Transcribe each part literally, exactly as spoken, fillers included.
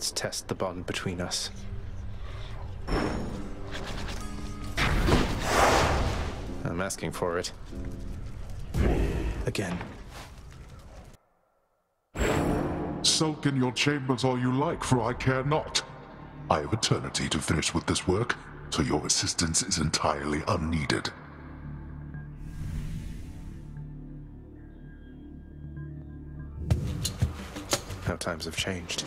Let's test the bond between us. I'm asking for it. Again. Sulk in your chambers all you like, for I care not. I have eternity to finish with this work, so your assistance is entirely unneeded. How times have changed.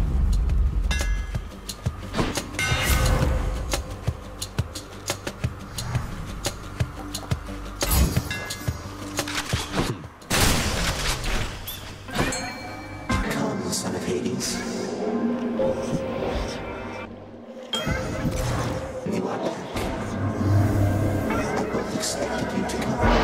Come, son of Hades. You are back. I both expected you to come.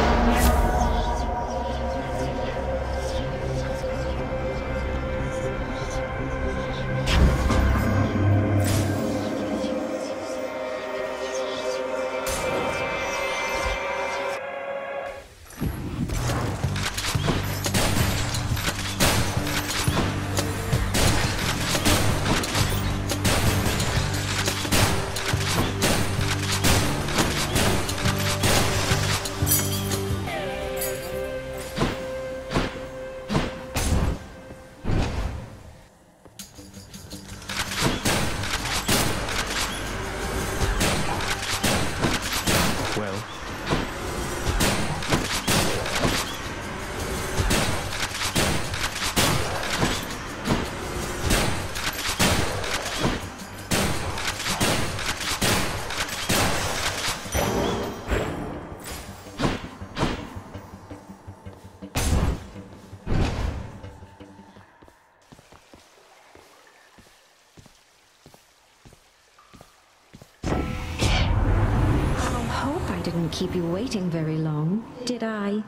Didn't keep you waiting very long, did I?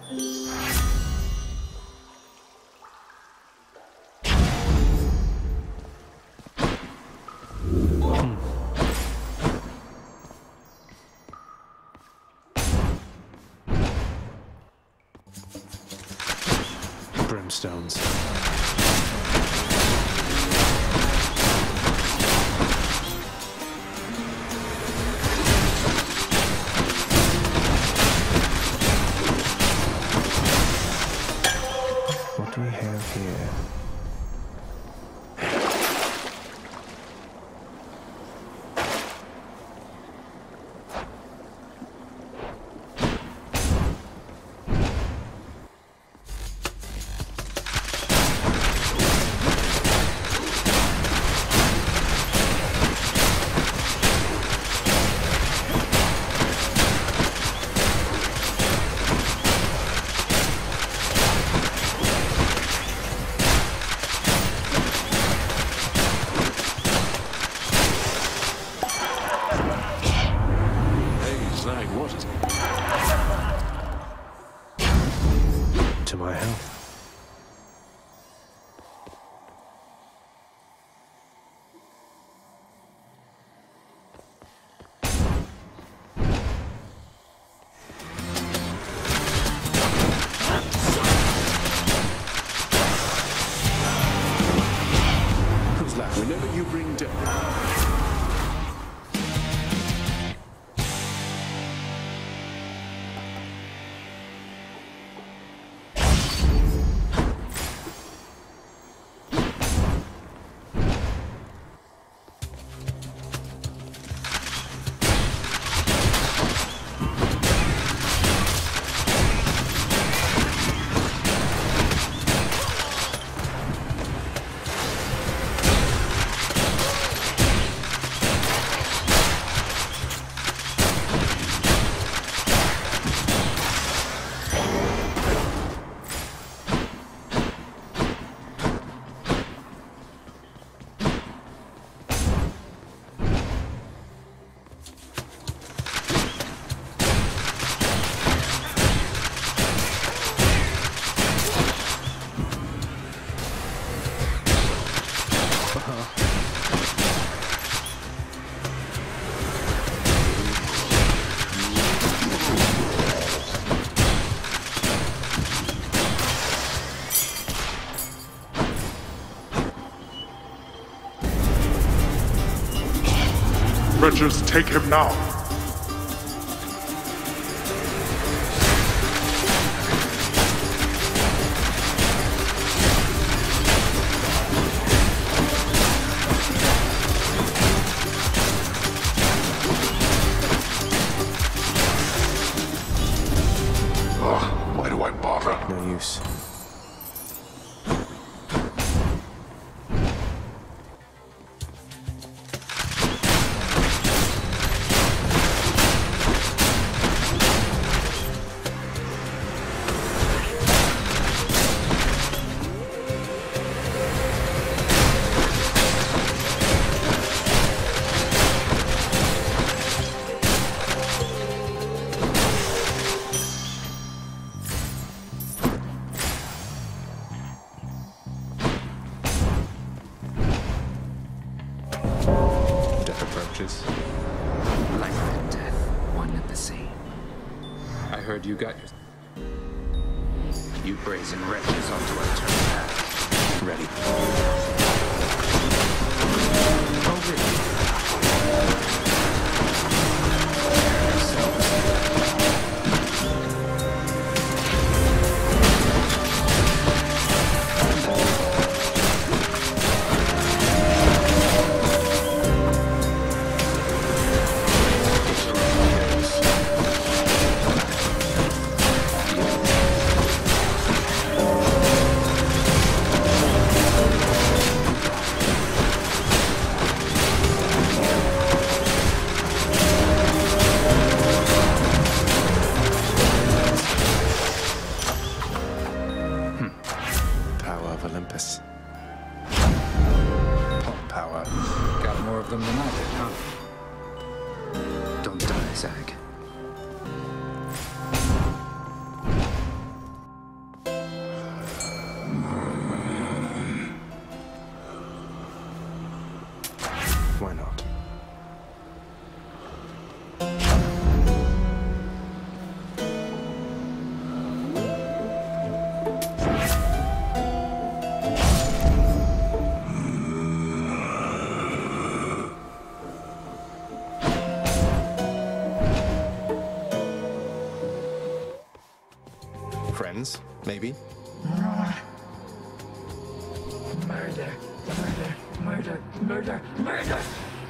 Hmm. Brimstones. What do we have here? To my health. Who's that? Whenever you bring death. treasures, take him now. Ugh, why do I bother? No use. Life and death, one and the same. I heard you got your... You brazen wretches onto our turn path. Ready. Oh, really? Olympus. Pop power. Got more of them than I did, huh? Don't die, Zag. Why not? Friends, maybe? Murder, murder, murder, murder, murder!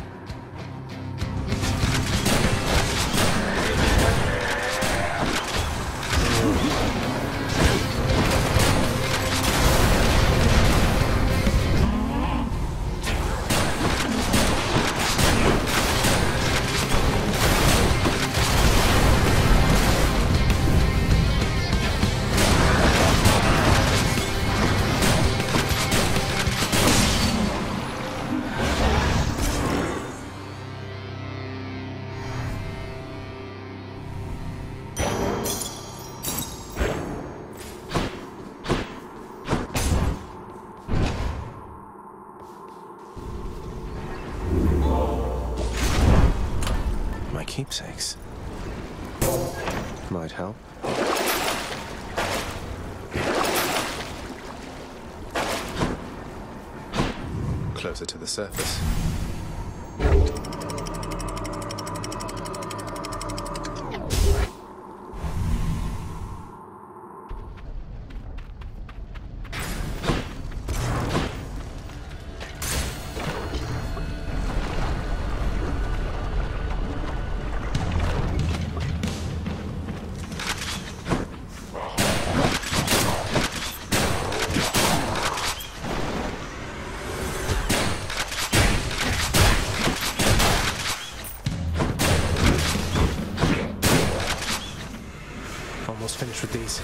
My keepsakes. Might help. Closer to the surface. Almost finished with these.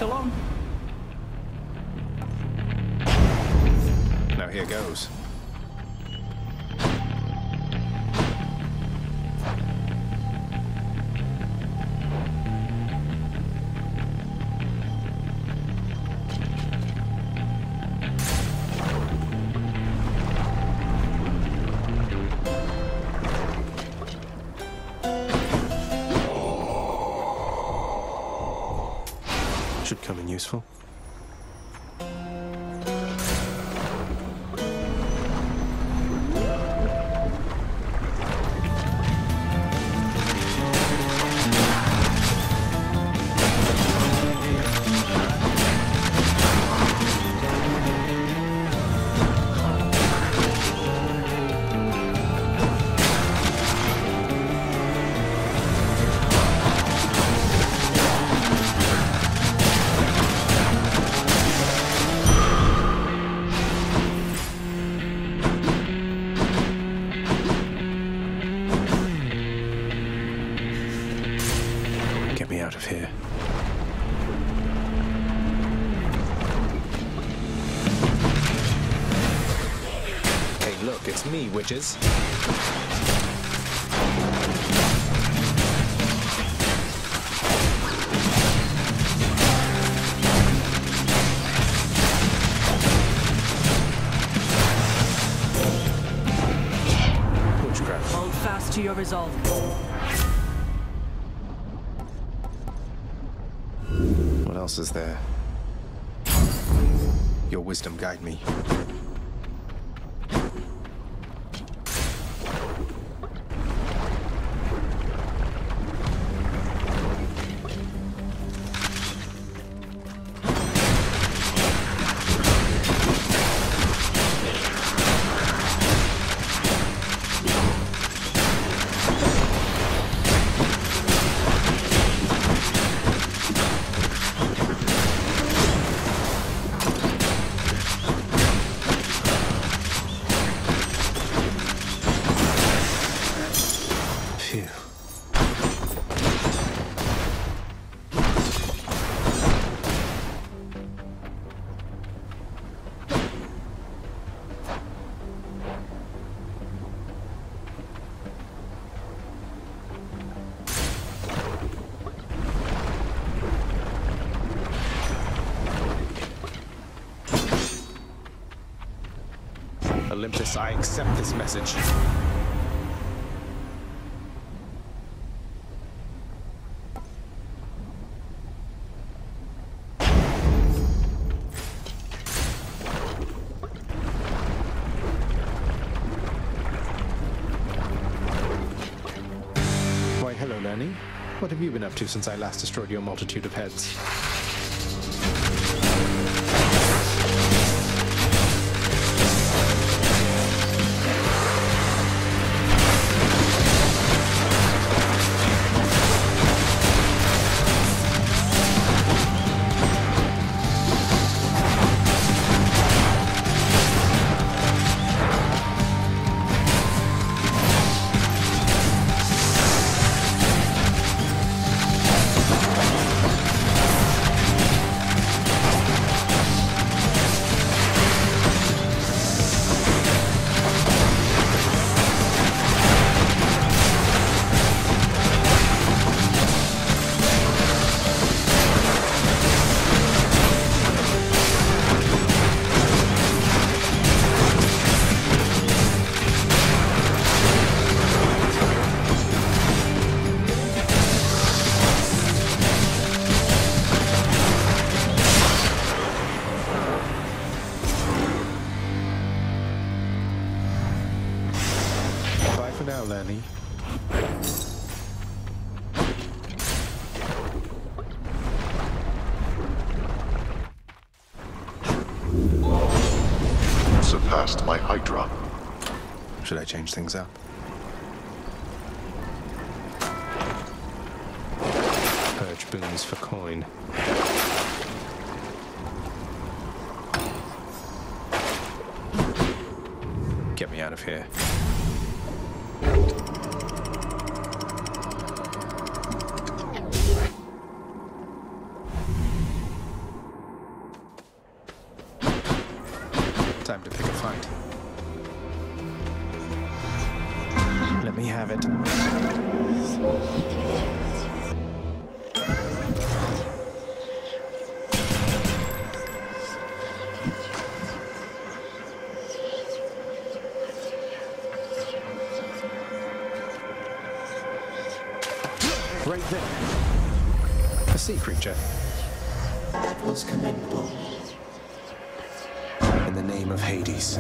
so long. Now here goes. Should come in useful. Get me out of here. Hey, look, it's me, witches. Witchcraft. Hold fast to your resolve. What else is there? Your wisdom guide me. Phew. Olympus, I accept this message. Why, hello, Lanny. What have you been up to since I last destroyed your multitude of heads? For now, Lanny. Surpassed my Hydra. Should I change things up? Purge boons for coin. Get me out of here. Time to pick a fight. Let me have it. Right there. A sea creature. That was commendable. In the name of Hades.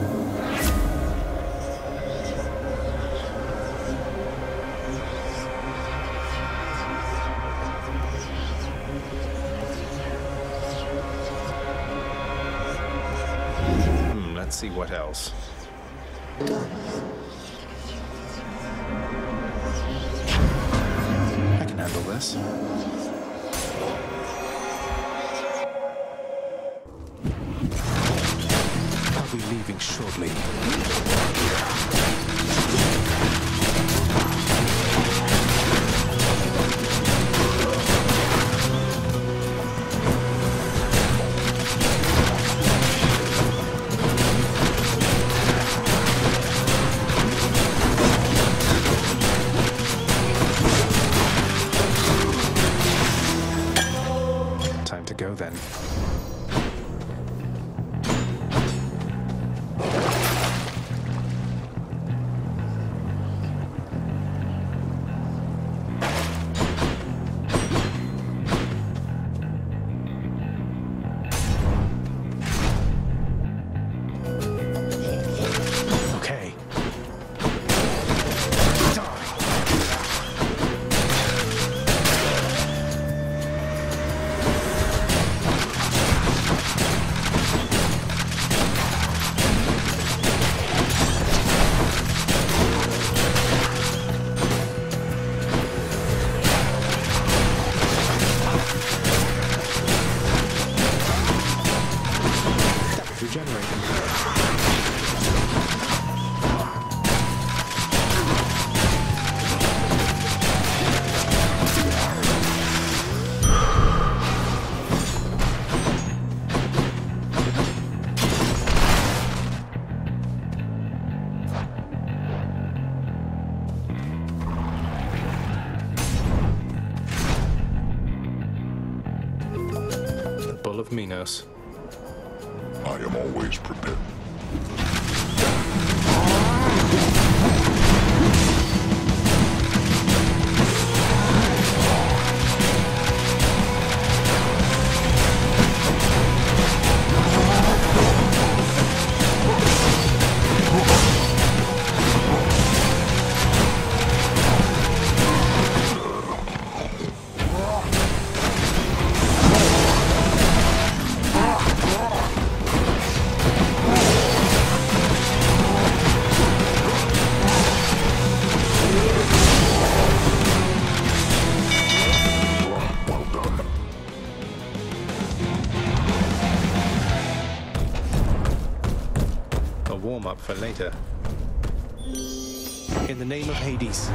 Hmm, let's see what else. I can handle this. I'll be leaving shortly. Time to go then. Okay. That was regenerating. The Bull of Minos. I am always prepared. A warm-up for later. In the name of Hades.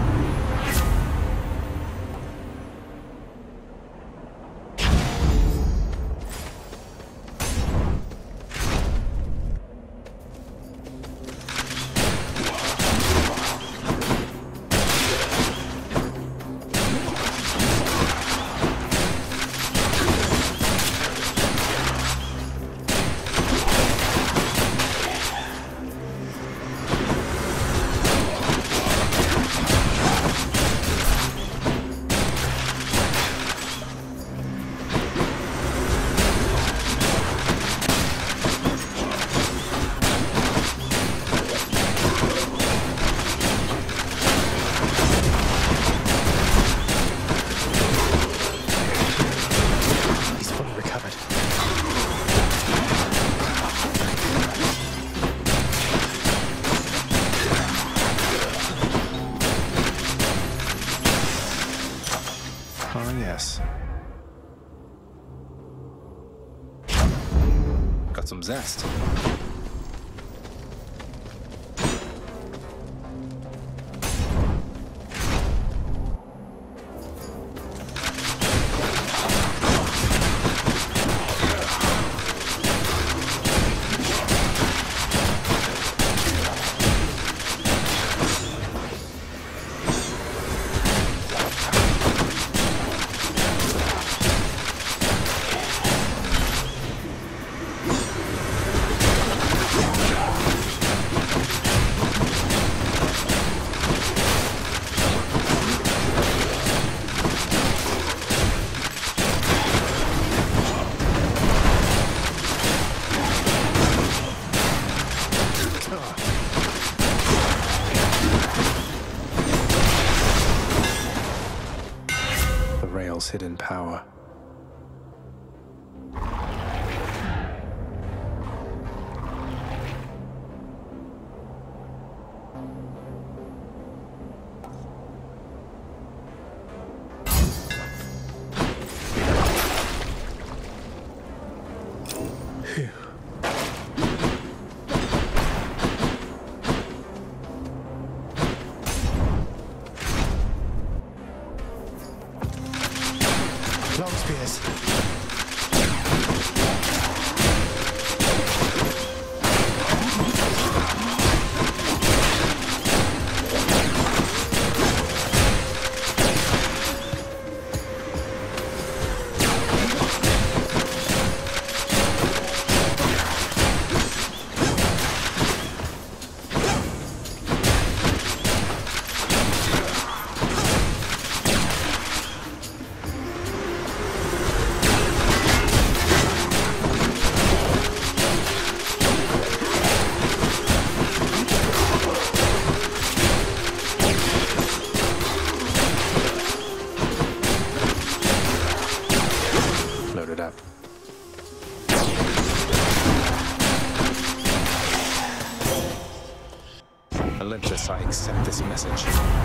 He's fully recovered. Ah, yes. Got some zest. temple's hidden power. Long spears. Loaded up. Olympus, I accept this message.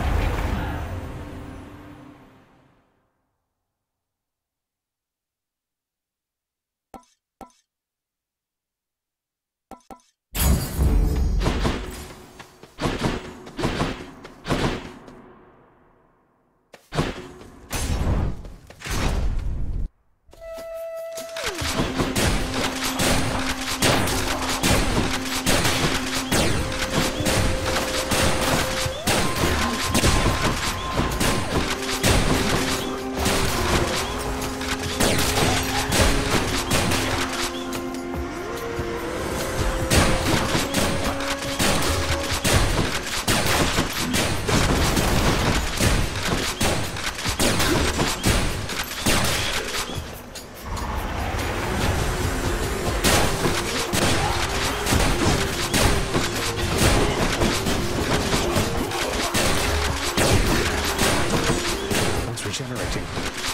Regenerating.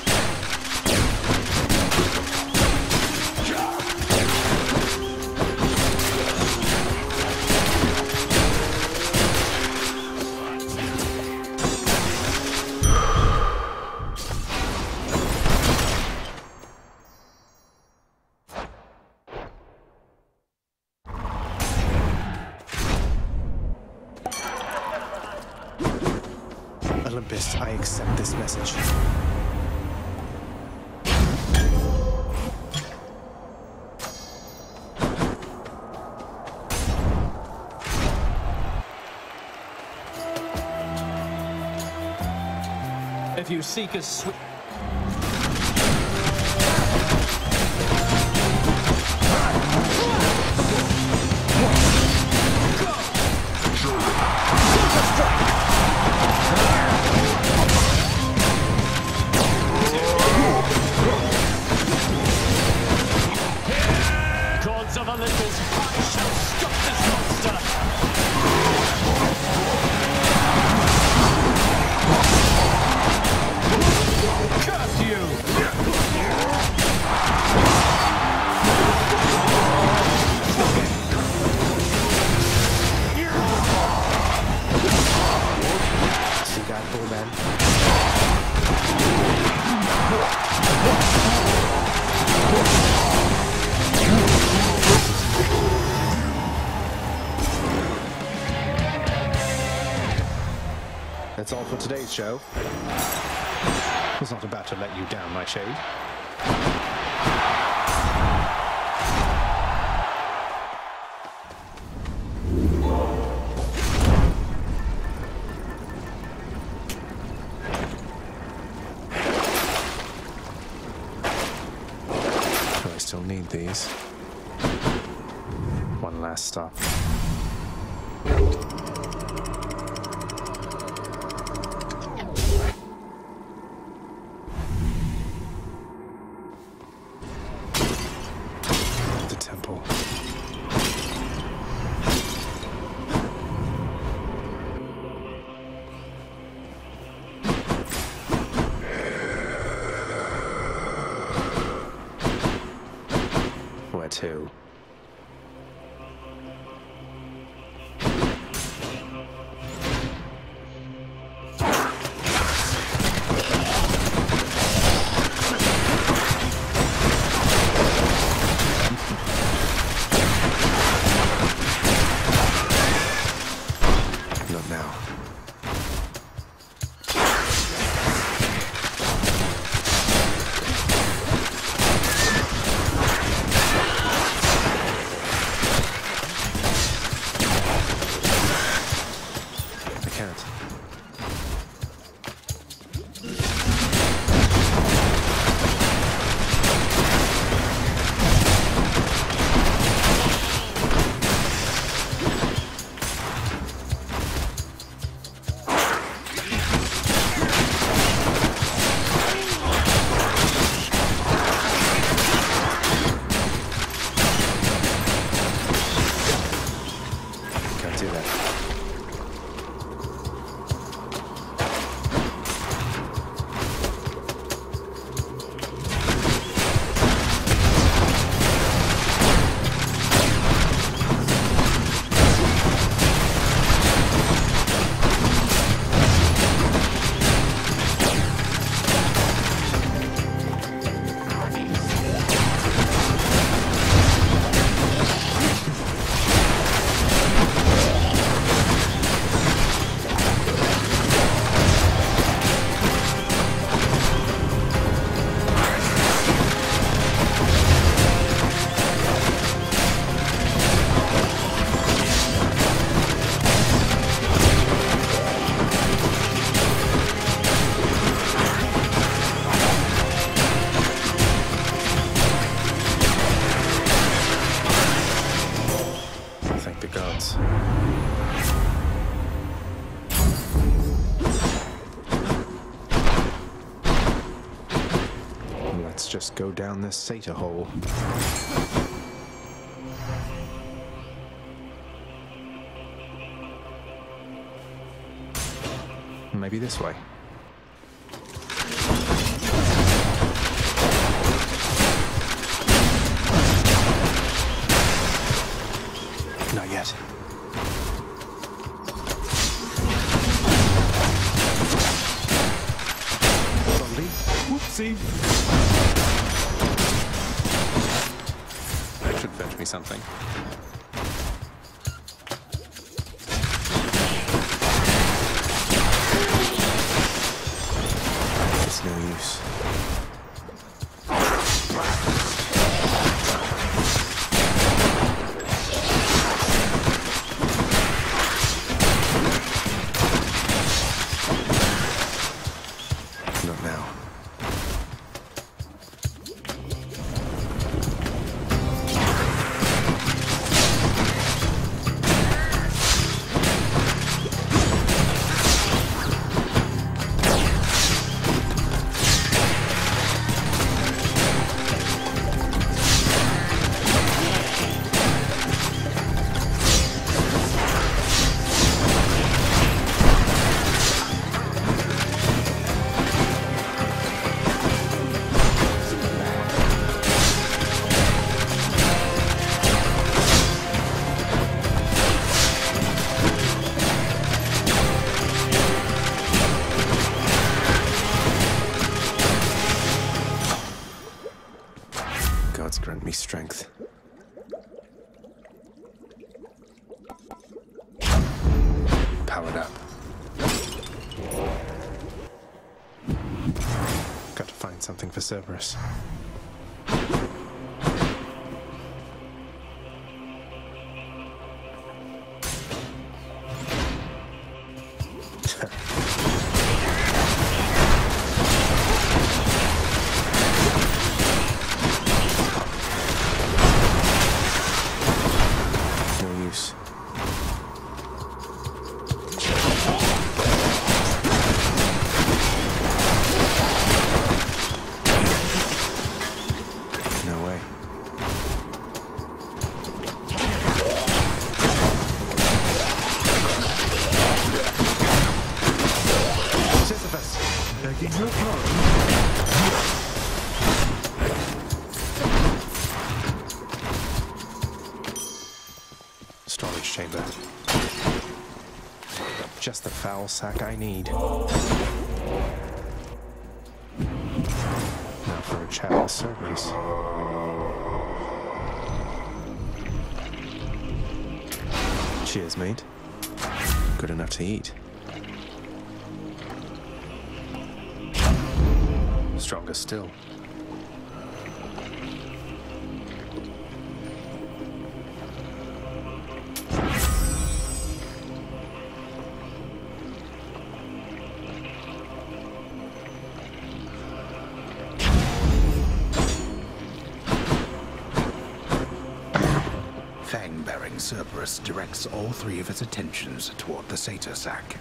Olympus, I accept this message. If you seek a sweet... Gods of Olympus, I shall stop this monster! Curse you! See that, bull man? That's all for today's show. I was not about to let you down, my shade. Do I still need these? One last stop. Temple. too. Not now. I can't. Can't do that. Thank the gods. Let's just go down this Sata hole. Maybe this way. Not yet. Zombie. Whoopsie. That should fetch me something. It's no use. Not now. Gods grant me strength. Powered up. Got to find something for Cerberus. No use. storage chamber. Just the foul sack I need. Now for a chat with Cerberus. Cheers, mate. Good enough to eat. Stronger still. Fang-bearing Cerberus directs all three of his attentions toward the satyr sack.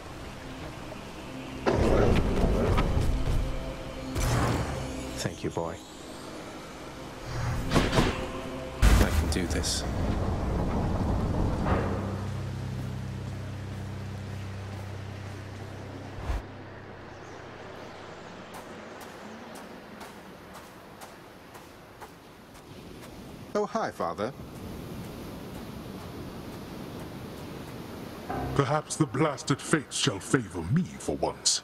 Thank you, boy. I can do this. Oh, hi, Father. Perhaps the blasted fates shall favor me for once.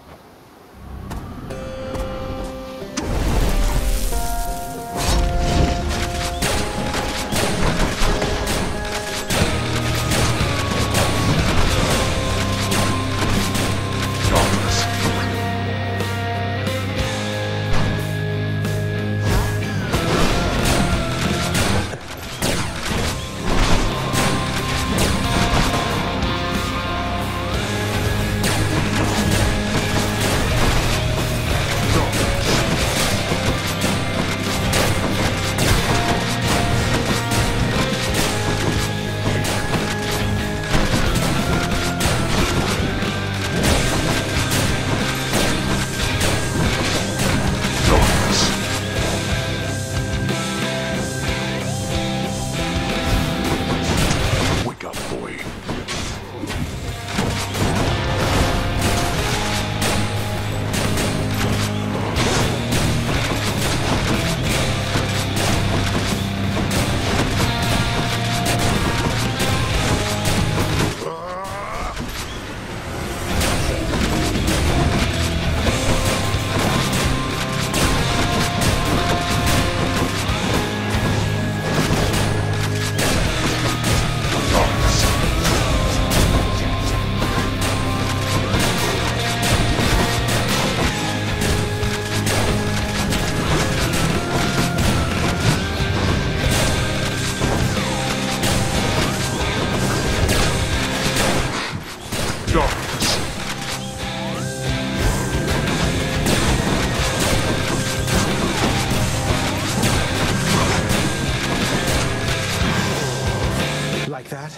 Like that?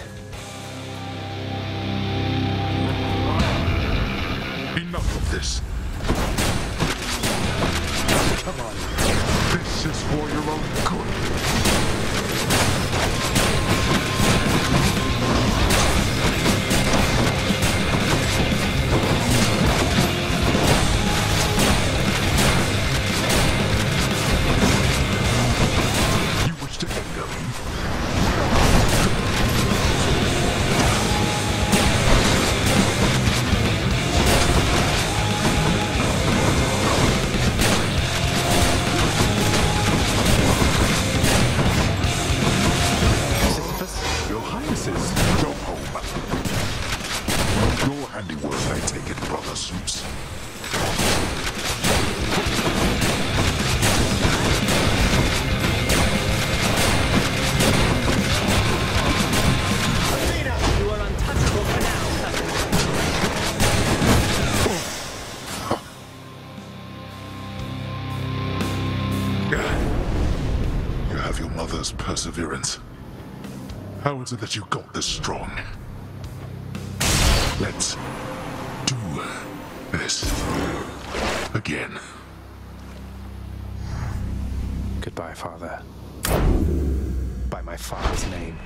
Enough of this. Come on. This is for your own good. You wish to anger me? Your Highnesses, go home. Your handiwork, I take it, Brother Zeus. You are untouchable for now, cousin. You have your mother's perseverance. How is it that you got this strong? Let's do this again. Goodbye, Father. By my father's name.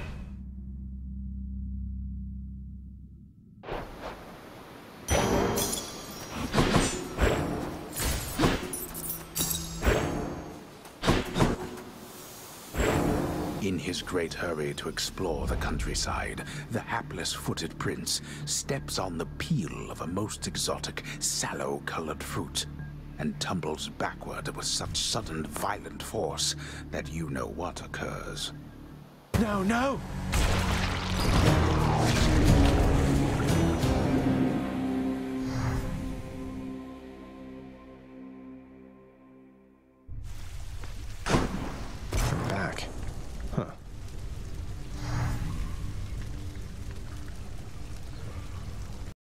In his great hurry to explore the countryside, the hapless-footed prince steps on the peel of a most exotic, sallow-colored fruit, and tumbles backward with such sudden, violent force that you know what occurs. No, no!